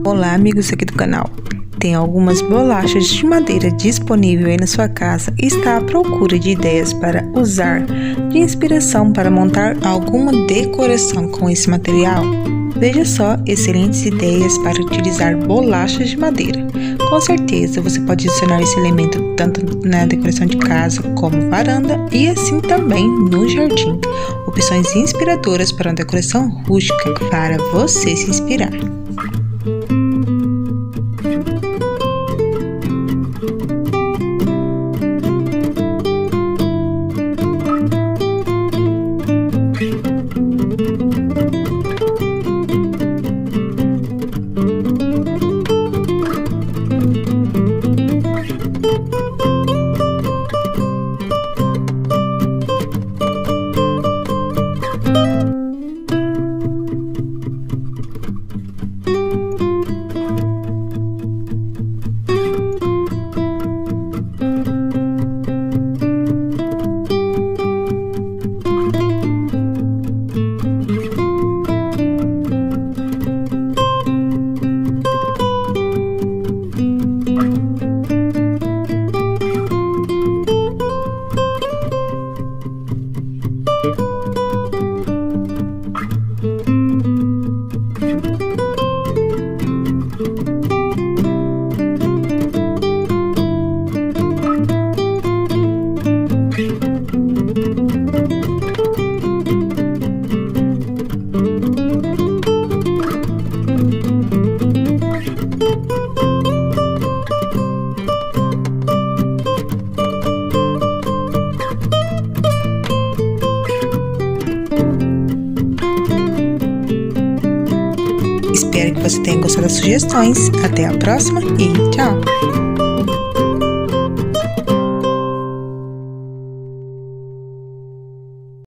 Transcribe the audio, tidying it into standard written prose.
Olá, amigos aqui do canal. Tem algumas bolachas de madeira disponível aí na sua casa e está à procura de ideias para usar de inspiração para montar alguma decoração com esse material? Veja só, excelentes ideias para utilizar bolachas de madeira. Com certeza você pode adicionar esse elemento tanto na decoração de casa como varanda e assim também no jardim. Opções inspiradoras para uma decoração rústica para você se inspirar. Espero que você tenha gostado das sugestões. Até a próxima e tchau!